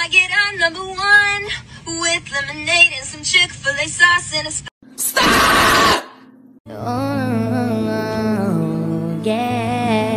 get on number one with lemonade and some Chick-fil-A sauce and a Stop! Oh, yeah.